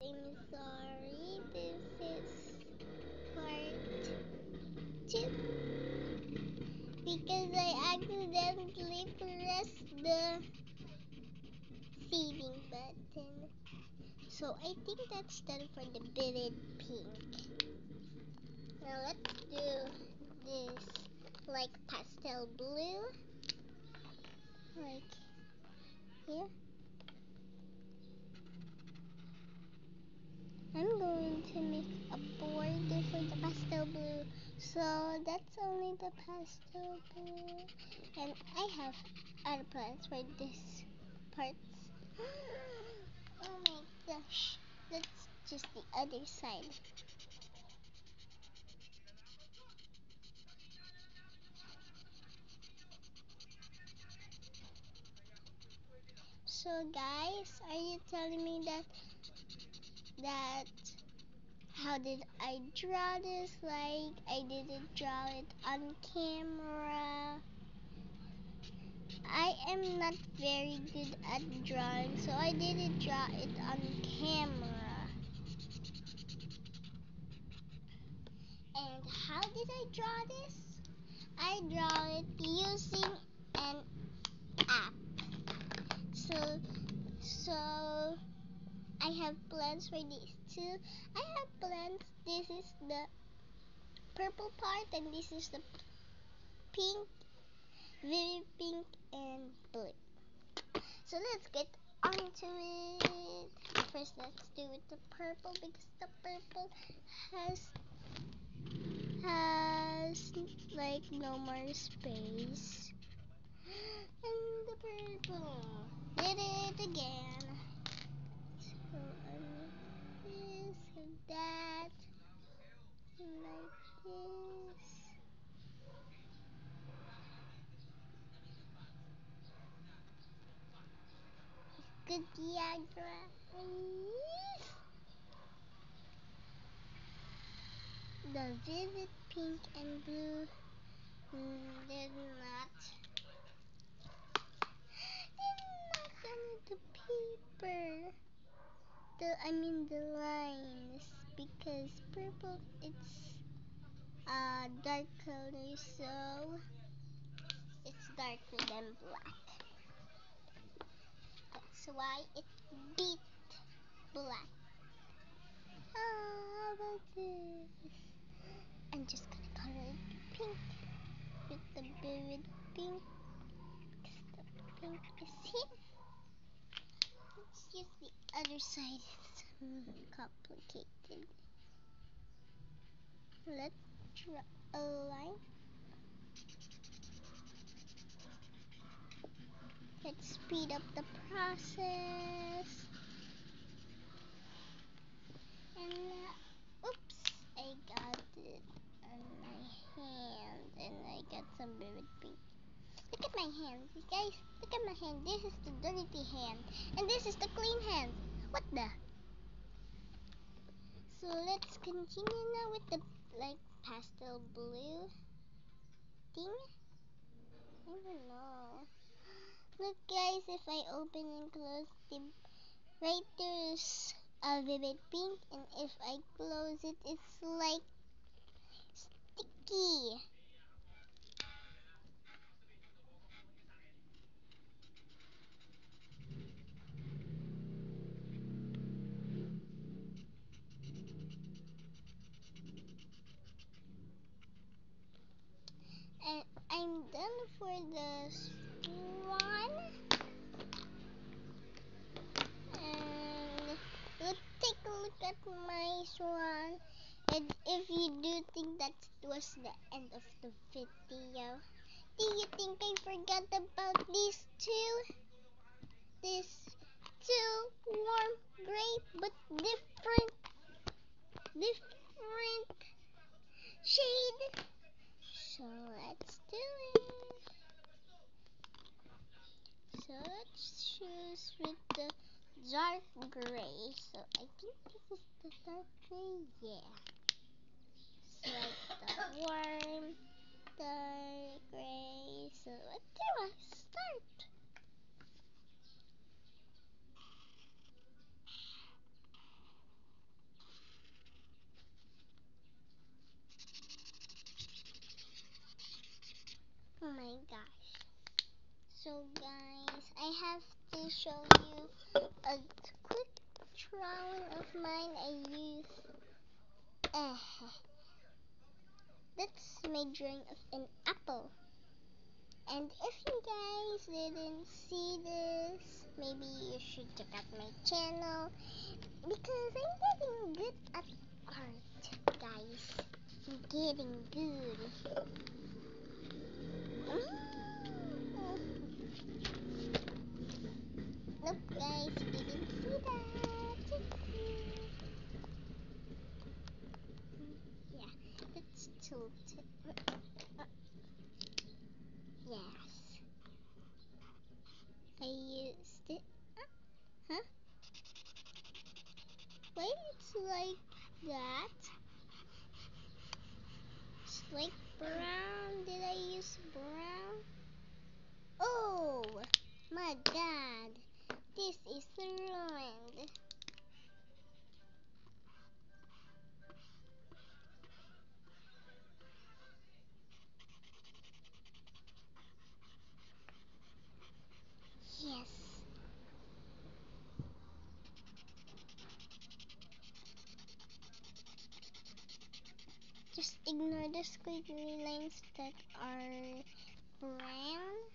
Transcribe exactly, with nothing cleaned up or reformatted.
I'm sorry, this is part two because I accidentally pressed the saving button. So I think that's done for the vivid pink. Now let's do this like pastel blue, like here. I'm going to make a border for the pastel blue. So that's only the pastel blue. And I have other plans for this parts. Oh my gosh. That's just the other side. So guys, are you telling me that that how did I draw this? Like I didn't draw it on camera. I am not very good at drawing, so I didn't draw it on camera. And how did I draw this? I draw it using an app. So, so I have plans for these two. I have plans. This is the purple part, and this is the pink, very pink and blue. So let's get onto it. First, let's do with the purple because the purple has has like no more space. And the purple did it again. So um, this and that like this. Good diagram. The vivid pink and blue mm, did not did not on the paper. The I mean the lines because purple it's a dark color, so it's darker than black. That's why it beat black. Oh, how about this? I'm just gonna color it pink with the vivid pink because the pink is here. Let's use the other side. It's um, complicated. Let's draw a line. Let's speed up the process. And uh, oops, I got it on my hand, and I got some vivid pink. Look at my hand, you guys. Look at my hand. This is the dirty hand, and this is the clean hand. What the? So let's continue now with the like pastel blue thing. I don't know. Look, guys, if I open and close the right there's a vivid pink, and if I close it, it's like sticky. And I'm done for this one. And let's take a look at my swan. And if you do think that was the end of the video, do you think I forgot about these two? These two warm gray but different, different shade. So let's do it. So let's choose with the dark gray. So I think this is the dark gray. Yeah. So like the warm dark gray. So let's do a start. Oh my gosh. So guys, I have to show you a quick drawing of mine I use. Uh, that's my drawing of an apple. And if you guys didn't see this, maybe you should check out my channel because I'm getting good at art, guys. I'm getting good. Mm. Nope, guys, you didn't see that. Yeah, that's tilted. Yes, I used it. Huh? Why it's like that? It's like brown. Did I use brown? Oh my god, this is ruined. Yes. Just ignore the squiggly lines that are brown.